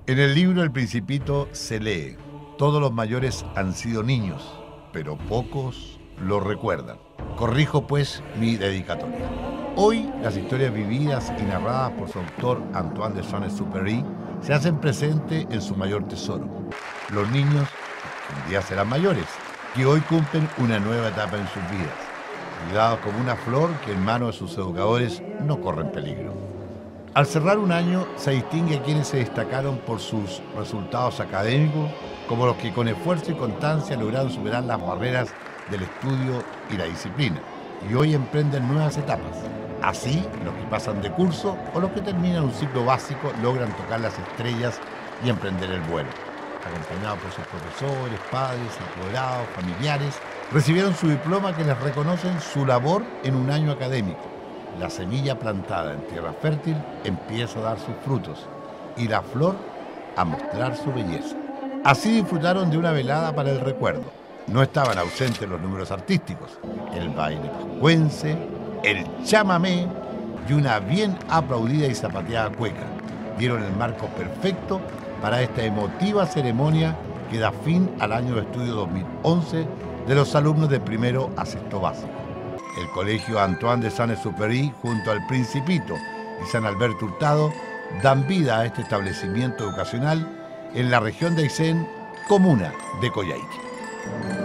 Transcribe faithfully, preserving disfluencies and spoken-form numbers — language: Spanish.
En el libro El Principito se lee: todos los mayores han sido niños, pero pocos lo recuerdan. Corrijo pues mi dedicatoria. Hoy las historias vividas y narradas por su autor Antoine de Saint-Exupéry se hacen presente en su mayor tesoro: los niños que un día serán mayores, que hoy cumplen una nueva etapa en sus vidas, cuidados como una flor que en manos de sus educadores no corren peligro. Al cerrar un año se distingue a quienes se destacaron por sus resultados académicos, como los que con esfuerzo y constancia lograron superar las barreras del estudio y la disciplina, y hoy emprenden nuevas etapas. Así, los que pasan de curso o los que terminan un ciclo básico logran tocar las estrellas y emprender el vuelo. Acompañados por sus profesores, padres, apoderados, familiares, recibieron su diploma que les reconocen su labor en un año académico. La semilla plantada en tierra fértil empieza a dar sus frutos y la flor a mostrar su belleza. Así disfrutaron de una velada para el recuerdo. No estaban ausentes los números artísticos, el baile pascuense, el chamamé y una bien aplaudida y zapateada cueca. Dieron el marco perfecto para esta emotiva ceremonia que da fin al año de estudio dos mil once de los alumnos de primero a sexto básico. El colegio Antoine de Saint-Exupéry, junto al Principito y San Alberto Hurtado, dan vida a este establecimiento educacional en la región de Aysén, comuna de Coyhaique.